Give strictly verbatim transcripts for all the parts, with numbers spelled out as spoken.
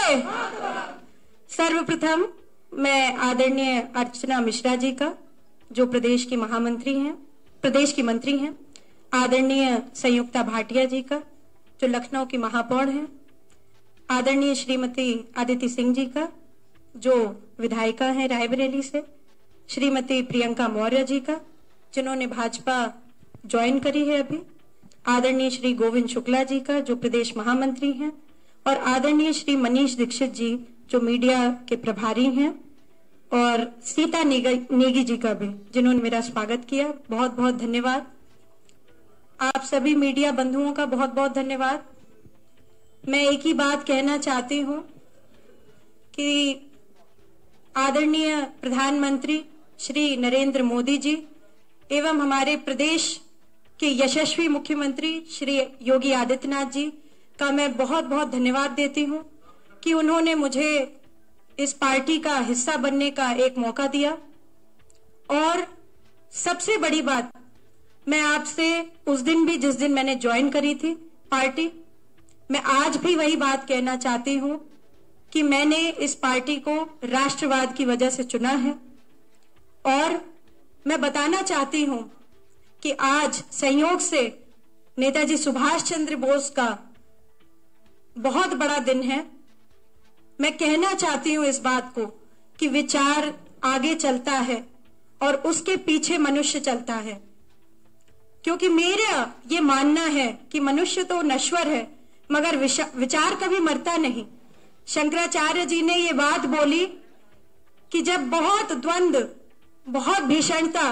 बोले। सर्वप्रथम मैं आदरणीय अर्चना मिश्रा जी का, जो प्रदेश की महामंत्री हैं, प्रदेश की मंत्री हैं, आदरणीय संयुक्ता भाटिया जी का, जो लखनऊ की महापौर हैं, आदरणीय श्रीमती आदिति सिंह जी का, जो विधायिका हैं रायबरेली से, श्रीमती प्रियंका मौर्य जी का, जिन्होंने भाजपा ज्वाइन करी है अभी, आदरणीय श्री गोविंद शुक्ला जी का, जो प्रदेश महामंत्री हैं, और आदरणीय श्री मनीष दीक्षित जी, जो मीडिया के प्रभारी हैं, और सीता नेगी जी का भी, जिन्होंने मेरा स्वागत किया। बहुत बहुत धन्यवाद। आप सभी मीडिया बंधुओं का बहुत बहुत धन्यवाद। मैं एक ही बात कहना चाहती हूं कि आदरणीय प्रधानमंत्री श्री नरेंद्र मोदी जी एवं हमारे प्रदेश के यशस्वी मुख्यमंत्री श्री योगी आदित्यनाथ जी का मैं बहुत बहुत धन्यवाद देती हूं कि उन्होंने मुझे इस पार्टी का हिस्सा बनने का एक मौका दिया। और सबसे बड़ी बात, मैं आपसे उस दिन भी जिस दिन मैंने ज्वाइन करी थी पार्टी, मैं आज भी वही बात कहना चाहती हूं कि मैंने इस पार्टी को राष्ट्रवाद की वजह से चुना है। और मैं बताना चाहती हूं कि आज संयोग से नेताजी सुभाष चंद्र बोस का बहुत बड़ा दिन है। मैं कहना चाहती हूं इस बात को कि विचार आगे चलता है और उसके पीछे मनुष्य चलता है, क्योंकि मेरा ये मानना है कि मनुष्य तो नश्वर है मगर विचार कभी मरता नहीं। शंकराचार्य जी ने ये बात बोली कि जब बहुत द्वंद्व, बहुत भीषणता,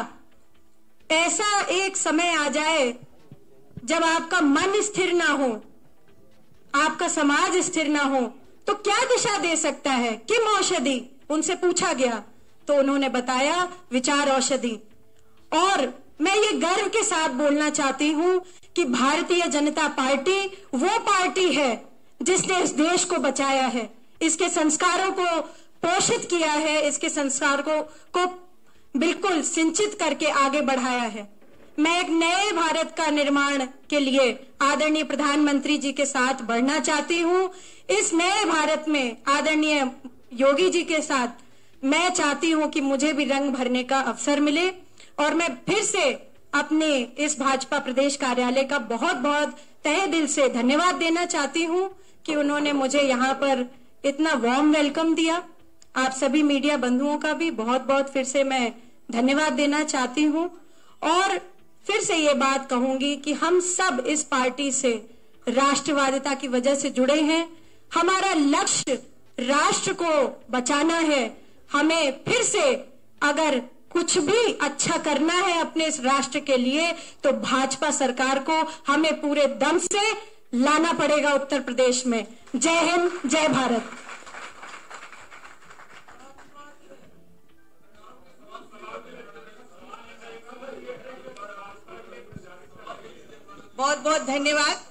ऐसा एक समय आ जाए जब आपका मन स्थिर ना हो, आपका समाज स्थिर ना हो, तो क्या दिशा दे सकता है? किम औषधि? उनसे पूछा गया तो उन्होंने बताया विचार औषधि। और मैं ये गर्व के साथ बोलना चाहती हूं कि भारतीय जनता पार्टी वो पार्टी है जिसने इस देश को बचाया है, इसके संस्कारों को पोषित किया है, इसके संस्कार को, को बिल्कुल सिंचित करके आगे बढ़ाया है। मैं एक नए भारत का निर्माण के लिए आदरणीय प्रधानमंत्री जी के साथ बढ़ना चाहती हूं। इस नए भारत में आदरणीय योगी जी के साथ मैं चाहती हूं कि मुझे भी रंग भरने का अवसर मिले। और मैं फिर से अपने इस भाजपा प्रदेश कार्यालय का बहुत बहुत तहे दिल से धन्यवाद देना चाहती हूं कि उन्होंने मुझे यहाँ पर इतना वार्म वेलकम दिया। आप सभी मीडिया बंधुओं का भी बहुत बहुत फिर से मैं धन्यवाद देना चाहती हूं। और फिर से ये बात कहूंगी कि हम सब इस पार्टी से राष्ट्रवादिता की वजह से जुड़े हैं। हमारा लक्ष्य राष्ट्र को बचाना है। हमें फिर से अगर कुछ भी अच्छा करना है अपने इस राष्ट्र के लिए, तो भाजपा सरकार को हमें पूरे दम से लाना पड़ेगा उत्तर प्रदेश में। जय हिंद, जय भारत। बहुत बहुत धन्यवाद।